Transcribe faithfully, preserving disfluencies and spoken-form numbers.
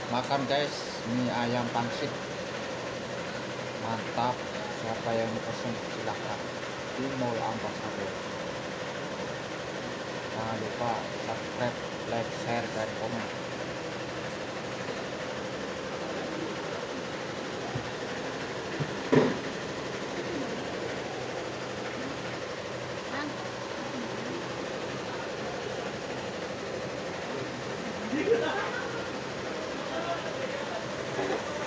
Makan guys, mie ayam pangsit mantap. Siapa yang pesen silahkan di Mall Ambasador. Jangan lupa subscribe, like, share, dan komen. Bang.